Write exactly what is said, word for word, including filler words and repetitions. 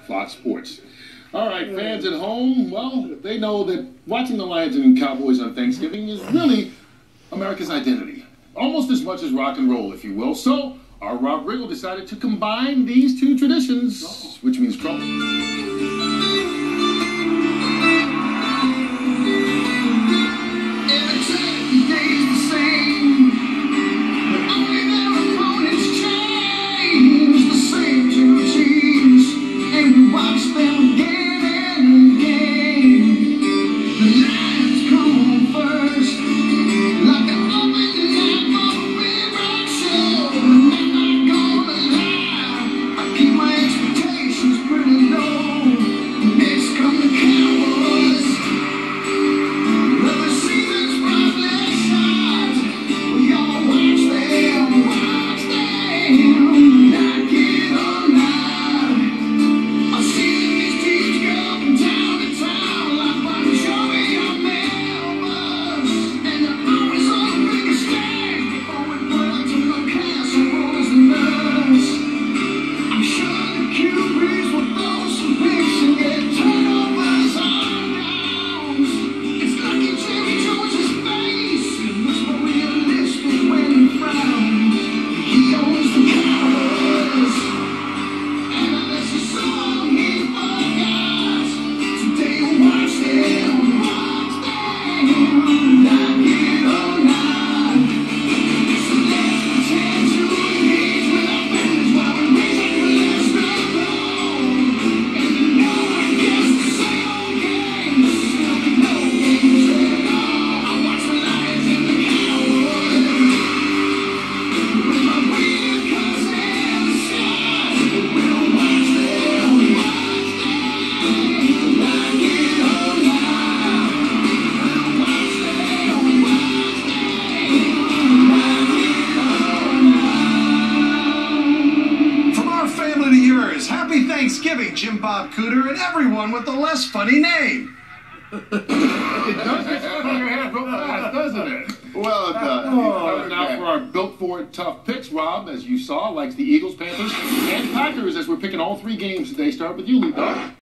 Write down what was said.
Fox Sports. All right, fans at home, well, they know that watching the Lions and Cowboys on Thanksgiving is really America's identity. Almost as much as rock and roll, if you will. So, our Rob Riggle decided to combine these two traditions, which means trouble. Happy Thanksgiving, Jim Bob Cooter, and everyone with the less funny name. It does get stuck in your head real fast, doesn't it? Well, it does. Oh, now for our Built For It tough picks, Rob, as you saw, likes the Eagles, Panthers, and Packers as we're picking all three games today. Start with you, Lee.